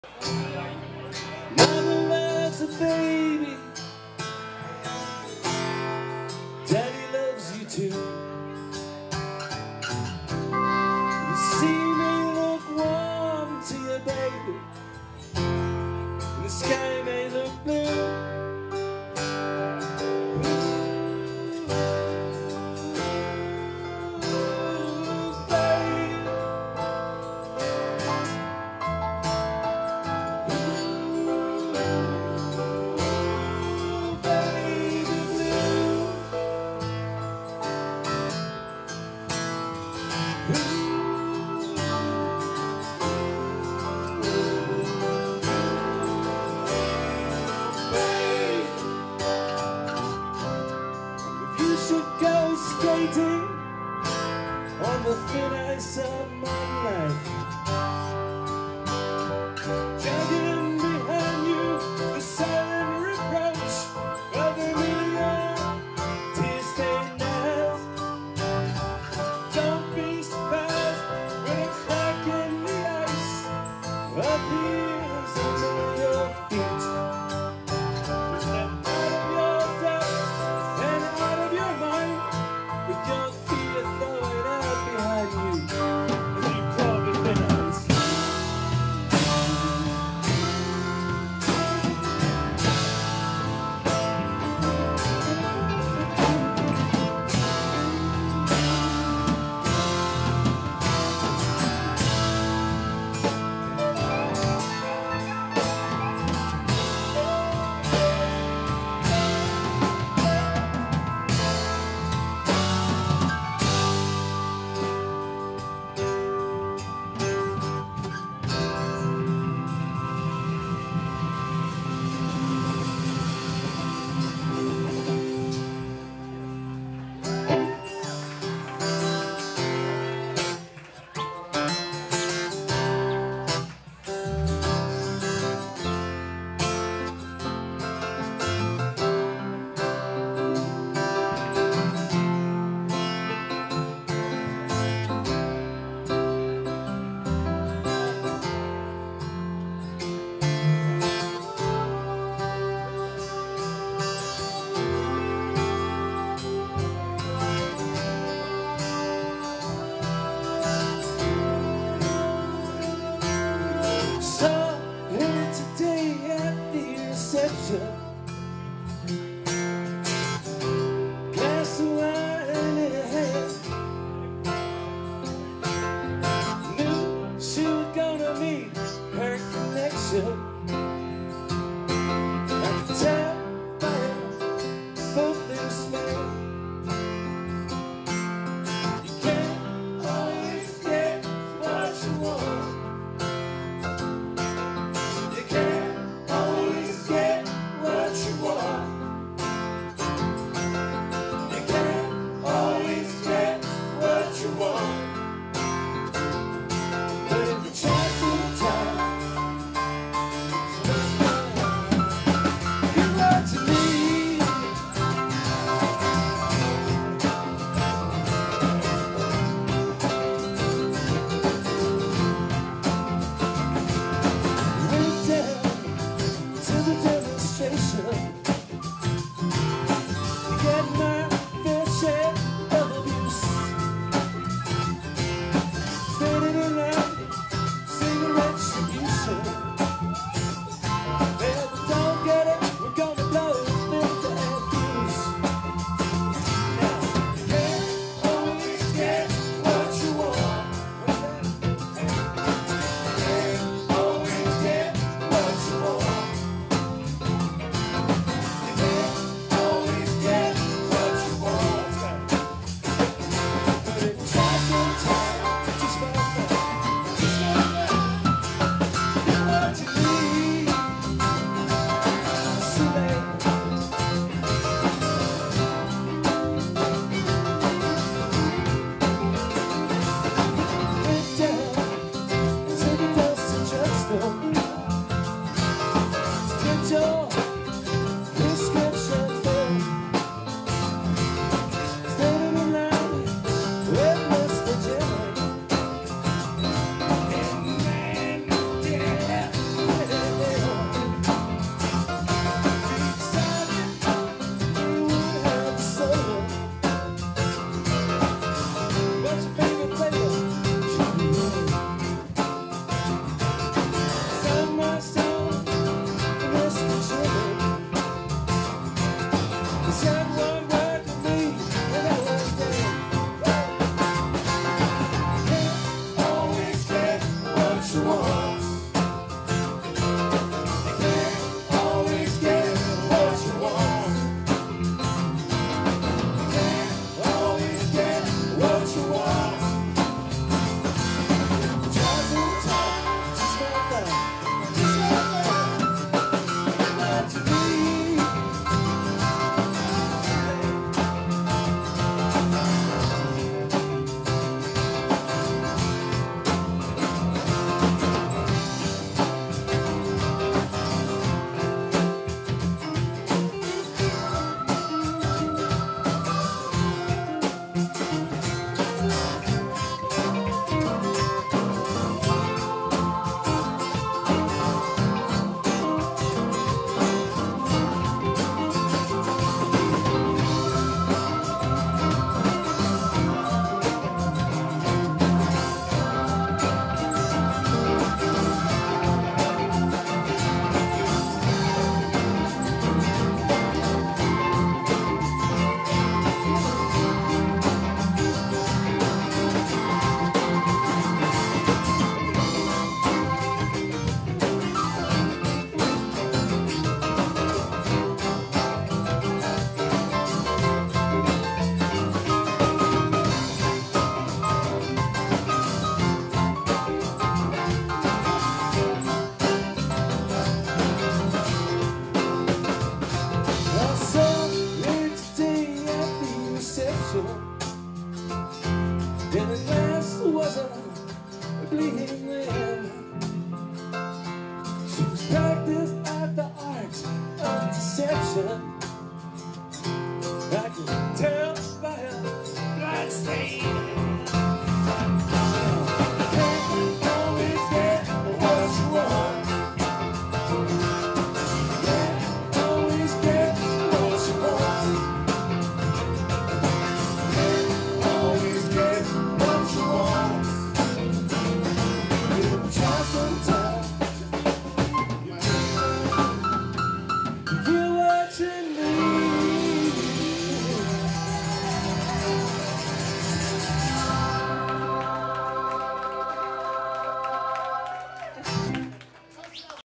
Mama loves a baby, Daddy loves you too. The sea may look warm to you, baby, and the sky may look blue. Go skating on the thin ice of my life, dragging behind you the silent reproach of a million tear-stained eyes. Don't be surprised when a crack in the ice appears under your feet. Step out of your depth and out of your mind, with your feet are throwing out behind you, and you probably been ice. Saw her today at the reception, glass of wine in her hand. Knew she was gonna meet her connection. I could tell by her focus smile. You can't always get what you want. You can't always get what you want. You can't always get what you want. But if you try sometime, get what you need. Went down to the demonstration to get my fair share of abuse. Standing in line, singing retribution. Well, we don't get it, we're gonna blow it with the fuse. Now, you can't always get what you want. You can't always get what you want. You can't always get what you want. But if you try sometime, just might find, get what you need. So late. Went down to the dusty drugstore to get your prescription filled. Standing in line with Mr. Jimmy, and man, yeah, She was practiced at the arts of deception. I can tell by her blood-stained